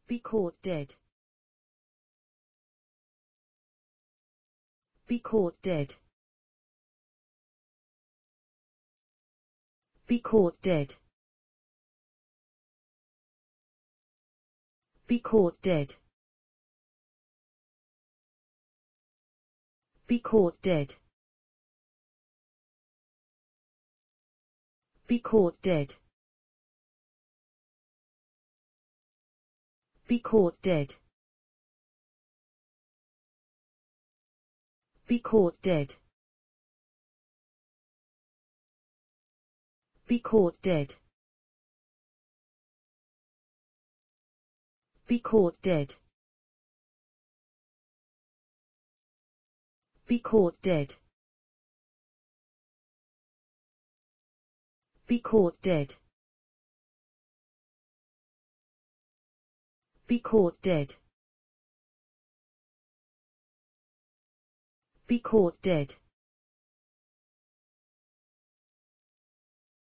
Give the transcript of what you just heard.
Be caught dead. Be caught dead. Be caught dead. Be caught dead. Be caught dead. Be caught dead. Be caught dead. Be caught dead. Be caught dead. Be caught dead. Be caught dead. Be caught dead. Be caught dead. Be caught dead.